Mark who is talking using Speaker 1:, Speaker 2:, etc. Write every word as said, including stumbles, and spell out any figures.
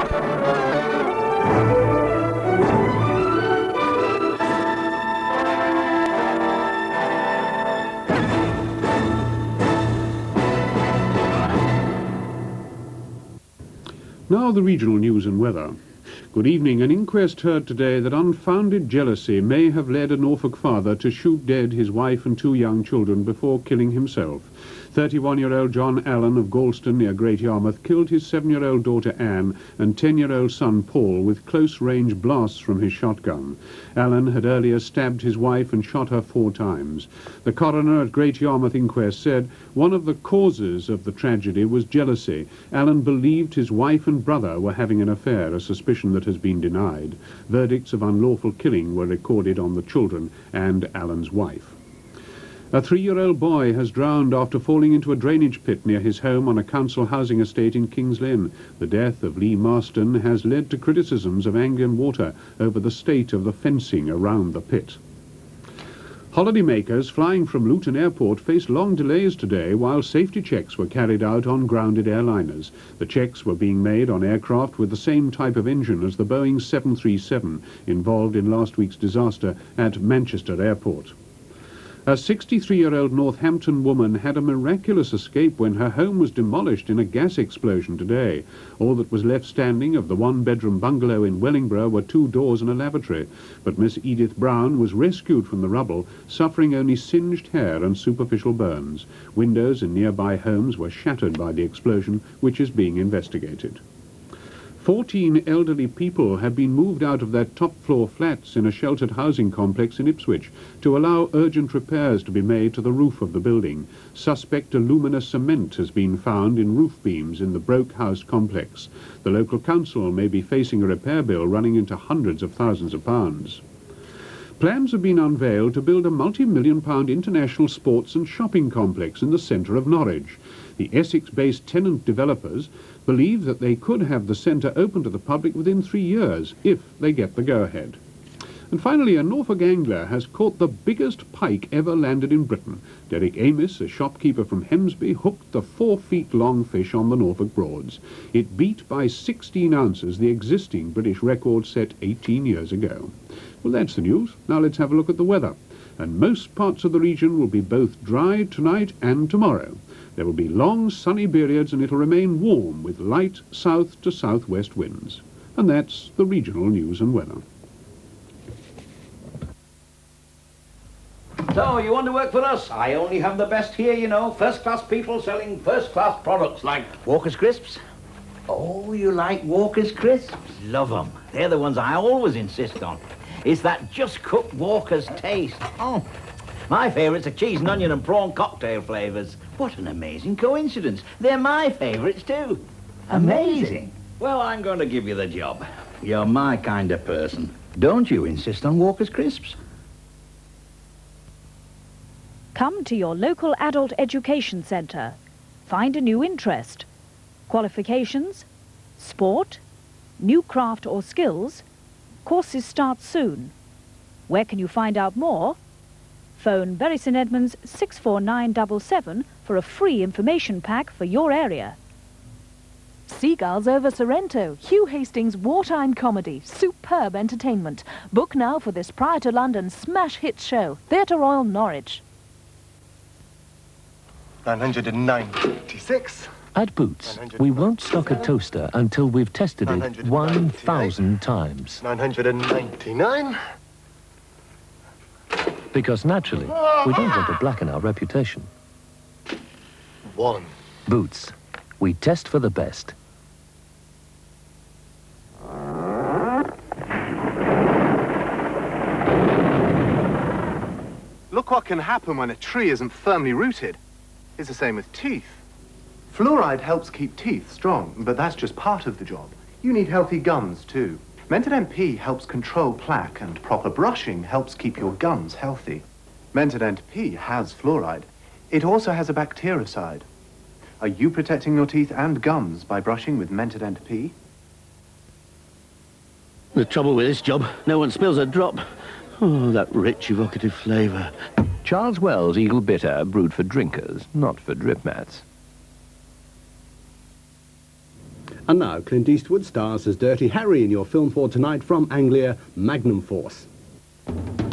Speaker 1: Now the regional news and weather. Good evening. An inquest heard today that unfounded jealousy may have led a Norfolk father to shoot dead his wife and two young children before killing himself. thirty-one-year-old John Allen of Galston near Great Yarmouth killed his seven-year-old daughter Anne and ten-year-old son Paul with close-range blasts from his shotgun. Allen had earlier stabbed his wife and shot her four times. The coroner at Great Yarmouth inquest said one of the causes of the tragedy was jealousy. Allen believed his wife and brother were having an affair, a suspicion that has been denied. Verdicts of unlawful killing were recorded on the children and Allen's wife. A three-year-old boy has drowned after falling into a drainage pit near his home on a council housing estate in Kings Lynn. The death of Lee Marston has led to criticisms of Anglian Water over the state of the fencing around the pit. Holidaymakers flying from Luton Airport faced long delays today while safety checks were carried out on grounded airliners. The checks were being made on aircraft with the same type of engine as the Boeing seven thirty-seven involved in last week's disaster at Manchester Airport. A sixty-three-year-old Northampton woman had a miraculous escape when her home was demolished in a gas explosion today. All that was left standing of the one-bedroom bungalow in Wellingborough were two doors and a lavatory. But Miss Edith Brown was rescued from the rubble, suffering only singed hair and superficial burns. Windows in nearby homes were shattered by the explosion, which is being investigated. Fourteen elderly people have been moved out of their top-floor flats in a sheltered housing complex in Ipswich to allow urgent repairs to be made to the roof of the building. Suspect alumina cement has been found in roof beams in the Broke House complex. The local council may be facing a repair bill running into hundreds of thousands of pounds. Plans have been unveiled to build a multi-million pound international sports and shopping complex in the centre of Norwich. The Essex-based tenant developers believe that they could have the centre open to the public within three years, if they get the go-ahead. And finally, a Norfolk angler has caught the biggest pike ever landed in Britain. Derek Amis, a shopkeeper from Hemsby, hooked the four-feet-long fish on the Norfolk Broads. It beat by sixteen ounces the existing British record set eighteen years ago. Well, that's the news. Now let's have a look at the weather. And most parts of the region will be both dry tonight and tomorrow. There will be long sunny periods and it'll remain warm with light south to southwest winds. And that's the regional news and weather.
Speaker 2: So, you want to work for us? I only have the best here, you know. First-class people selling first-class products like Walker's Crisps. Oh, you like Walker's Crisps? Love them. They're the ones I always insist on. It's that just-cooked Walker's taste. Oh, my favourites are cheese and onion and prawn cocktail flavours. What an amazing coincidence. They're my favourites too. Amazing. Well, I'm going to give you the job. You're my kind of person. Don't you insist on Walker's Crisps?
Speaker 3: Come to your local adult education centre. Find a new interest. Qualifications, sport, new craft or skills. Courses start soon. Where can you find out more? Phone Bury St Edmunds six four nine seven seven for a free information pack for your area.
Speaker 4: Seagulls over Sorrento, Hugh Hastings' wartime comedy, superb entertainment. Book now for this prior to London smash hit show, Theatre Royal Norwich.
Speaker 5: nine hundred ninety-six.
Speaker 6: At Boots, we won't stock a toaster until we've tested it one thousand times.
Speaker 5: nine hundred ninety-nine.
Speaker 6: Because naturally, we don't want to blacken our reputation.
Speaker 5: One.
Speaker 6: Boots, we test for the best.
Speaker 5: Look what can happen when a tree isn't firmly rooted. It's the same with teeth. Fluoride helps keep teeth strong, but that's just part of the job. You need healthy gums, too. Mentodent P helps control plaque, and proper brushing helps keep your gums healthy. Mentodent P has fluoride. It also has a bactericide. Are you protecting your teeth and gums by brushing with Mentodent P?
Speaker 7: The trouble with this job, no one spills a drop. Oh, that rich, evocative flavour.
Speaker 6: Charles Wells Eagle Bitter, brewed for drinkers, not for drip mats.
Speaker 8: And now Clint Eastwood stars as Dirty Harry in your film for tonight from Anglia, Magnum Force.